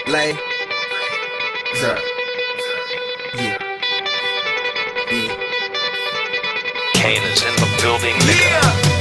Lay. What's up? Yeah. Yeah. Kane is in the building, nigga.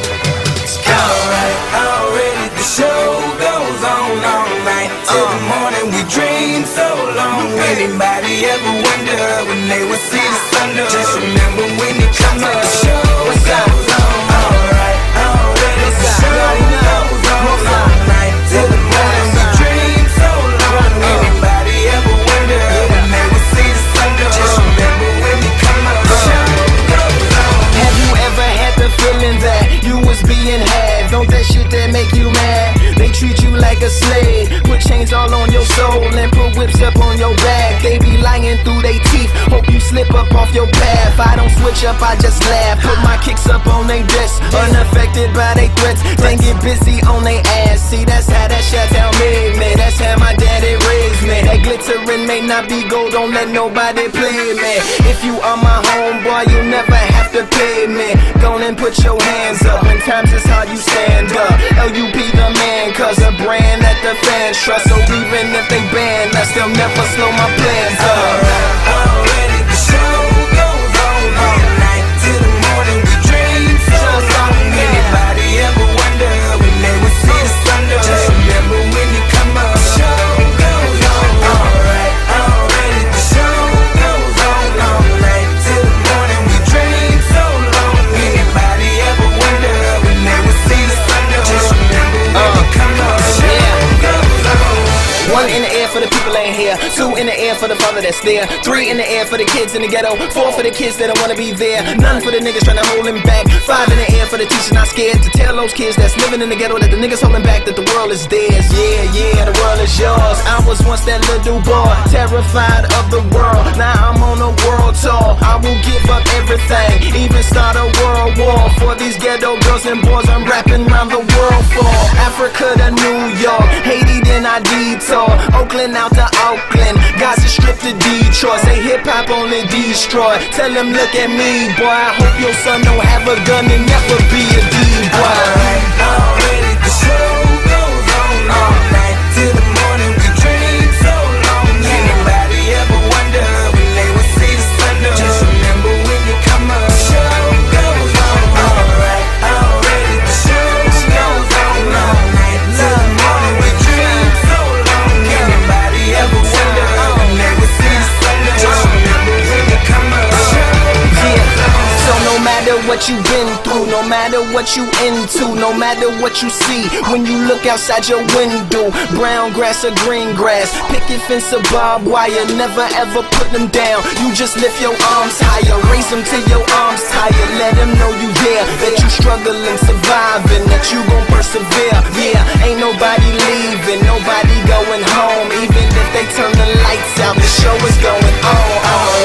Alright, already the show goes on all night till the morning. We dream so long. Anybody ever wonder when they would see the sun? Just remember when it comes up, the show goes on. Alright, already the show goes on all night till the morning. We dream so long. Anybody ever wonder when they would see the sun? Just remember when it comes up, the show goes on. Have you ever had the feeling that you was being had? Don't that shit that make you mad? They treat you like a slave, put chains all on your soul and put whips up on your back. They be lying through they teeth, hope you slip up off your path. I don't switch up, I just laugh, put my kicks up on they desk, unaffected by they threats. They get busy on they ass. See, that's how that Chi-Town made me, that's how my daddy raised me. That glittering may not be gold, don't let nobody play me. If you are my homeboy, you never have to pay me. Go and put your hands up, when times is hard you stand up. LUP the man, cause a brand that the fans trust. So even if they ban us, they'll never slow my plans up. Already the show goes on all night till the morning. We dream so long. Anybody ever wonder when they would see the sun? Just remember when you come up, the show goes on. Alright, already the show goes on all night till the morning. We dream so long. Anybody ever wonder when they would see the sun? Just remember when you come up, the show goes on. One in the air for the people ain't here. Two in the air for the father that's there. Three in the air for the kids in the ghetto. Four for the kids that don't wanna be there. None for the niggas trying to hold him back. Five in the air for the teacher not scared to tell those kids that's living in the ghetto that the niggas holding back, that the world is theirs. Yeah, yeah, the world is yours. I was once that little boy, terrified of the world. Now I'm on a world tour. I will give up everything, even start a world war for these ghetto girls and boys I'm rapping around the world for. Africa to New York, Haiti then I detour. Oakland out to Oakland, Gaza Strip to Detroit. Say hip hop only destroy. Tell them look at me, boy. I hope your son don't have a gun and never be a D-boy. Alright, already the show goes on all night till the morning. We dream so long. Anybody ever wonder when they would see the sun? Just remember when you come up, the show goes on. Alright, already the show goes on all night till the morning. We dream so long. Anybody ever wonder when they would see the sun? Just remember when you come up, the show goes on. So no matter what you've been through, no matter what you into, no matter what you see, when you look outside your window, brown grass or green grass, picket fence or barbed wire, never ever put them down. You just lift your arms higher, raise them till your arms tired. Let them know you there, that you struggling, surviving, that you gon' persevere. Yeah, ain't nobody leaving, nobody going home. Even if they turn the lights out, the show is going on.